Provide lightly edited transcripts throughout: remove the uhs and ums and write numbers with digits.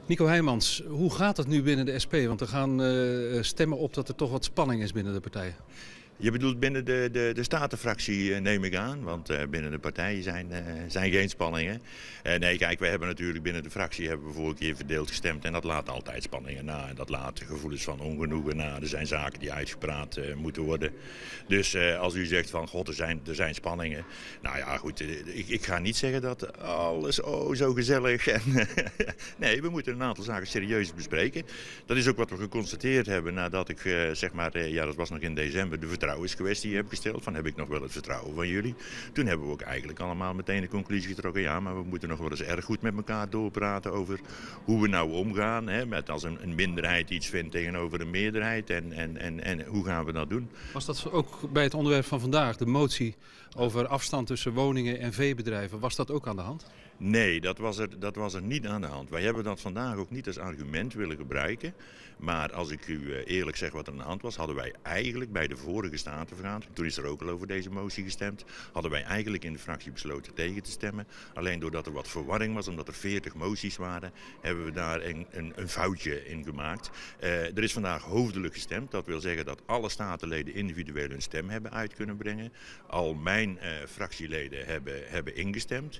Nico Heijmans, hoe gaat het nu binnen de SP? Want er gaan stemmen op dat er toch wat spanning is binnen de partij. Je bedoelt binnen de Statenfractie, neem ik aan, want binnen de partij zijn geen spanningen. Nee, kijk, we hebben natuurlijk binnen de fractie hebben we vorige keer verdeeld gestemd en dat laat altijd spanningen na. En dat laat gevoelens van ongenoegen na. Er zijn zaken die uitgepraat moeten worden. Dus als u zegt van god, er zijn spanningen. Nou ja, goed, ik ga niet zeggen dat alles zo gezellig. Nee, we moeten een aantal zaken serieus bespreken. Dat is ook wat we geconstateerd hebben nadat ik, dat was nog in december, de vertrouwenskwestie heb gesteld. Van heb ik nog wel het vertrouwen van jullie? Toen hebben we ook eigenlijk allemaal meteen de conclusie getrokken. Ja, maar we moeten nog wel eens erg goed met elkaar doorpraten over hoe we nou omgaan. Hè, met als een minderheid iets vindt tegenover een meerderheid. En hoe gaan we dat doen? Was dat ook bij het onderwerp van vandaag, de motie over afstand tussen woningen en veebedrijven, was dat ook aan de hand? Nee, dat was er niet aan de hand. Wij hebben dat vandaag ook niet als argument willen gebruiken. Maar als ik u eerlijk zeg wat er aan de hand was, hadden wij eigenlijk bij de vorige statenvergadering, toen is er ook al over deze motie gestemd, hadden wij eigenlijk in de fractie besloten tegen te stemmen. Alleen doordat er wat verwarring was, omdat er 40 moties waren, hebben we daar een foutje in gemaakt. Er is vandaag hoofdelijk gestemd. Dat wil zeggen dat alle statenleden individueel hun stem hebben uit kunnen brengen. Al mijn fractieleden hebben ingestemd.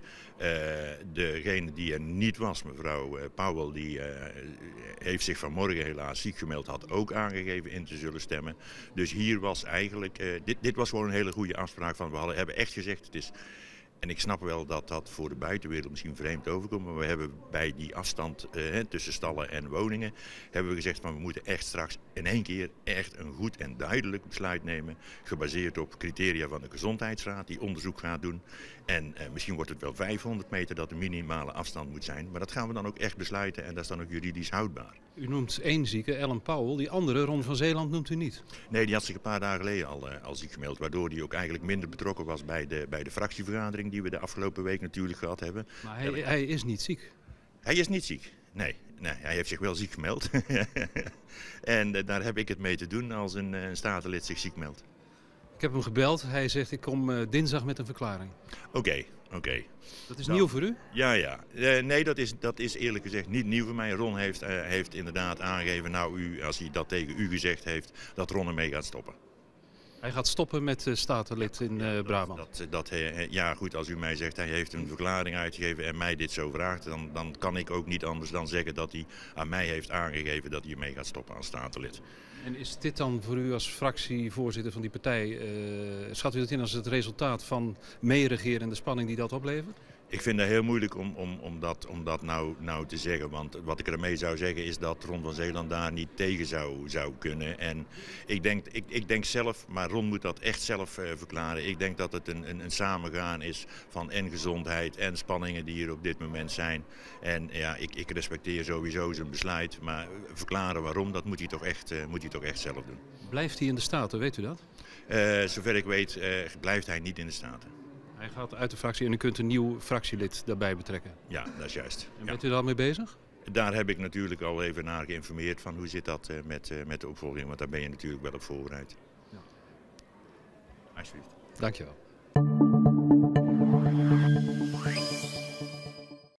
Degene die er niet was, mevrouw Powell, die heeft zich vanmorgen helaas ziek gemeld, had ook aangegeven in te zullen stemmen. Dus hier was eigenlijk, dit was gewoon een hele goede afspraak van, hebben echt gezegd, het is. En ik snap wel dat dat voor de buitenwereld misschien vreemd overkomt. Maar we hebben bij die afstand tussen stallen en woningen hebben we gezegd van we moeten echt straks in één keer echt een goed en duidelijk besluit nemen. Gebaseerd op criteria van de Gezondheidsraad die onderzoek gaat doen. En misschien wordt het wel 500 meter dat de minimale afstand moet zijn. Maar dat gaan we dan ook echt besluiten en dat is dan ook juridisch houdbaar. U noemt één zieke, Ellen Powell. Die andere, Ron van Zeeland, noemt u niet? Nee, die had zich een paar dagen geleden al ziek gemeld. Waardoor hij ook eigenlijk minder betrokken was bij de fractievergadering die we de afgelopen week natuurlijk gehad hebben. Maar hij is niet ziek? Hij is niet ziek, nee hij heeft zich wel ziek gemeld. En daar heb ik het mee te doen als een statenlid zich ziek meldt. Ik heb hem gebeld. Hij zegt ik kom dinsdag met een verklaring. Oké. Dat is nieuw voor u? Ja. Nee, dat is eerlijk gezegd niet nieuw voor mij. Ron heeft inderdaad aangegeven, als hij dat tegen u gezegd heeft, dat Ron ermee gaat stoppen. Hij gaat stoppen met statenlid in Brabant. Ja, goed, als u mij zegt hij heeft een verklaring uitgegeven en mij dit zo vraagt, dan kan ik ook niet anders dan zeggen dat hij aan mij heeft aangegeven dat hij ermee gaat stoppen als statenlid. En is dit dan voor u als fractievoorzitter van die partij, schat u dat in als het resultaat van meeregeren en de spanning die dat oplevert? Ik vind het heel moeilijk om dat nou te zeggen. Want wat ik ermee zou zeggen is dat Ron van Zeeland daar niet tegen zou kunnen. En ik denk zelf, maar Ron moet dat echt zelf verklaren. Ik denk dat het een samengaan is van en gezondheid en spanningen die er op dit moment zijn. En ja, ik respecteer sowieso zijn besluit. Maar verklaren waarom, dat moet hij toch echt zelf doen. Blijft hij in de Staten, weet u dat? Zover ik weet blijft hij niet in de Staten. Hij gaat uit de fractie en u kunt een nieuw fractielid daarbij betrekken. Ja, dat is juist. En bent u daar al mee bezig? Daar heb ik natuurlijk al even naar geïnformeerd van hoe zit dat met de opvolging. Want daar ben je natuurlijk wel op voorbereid. Ja. Alsjeblieft. Dankjewel.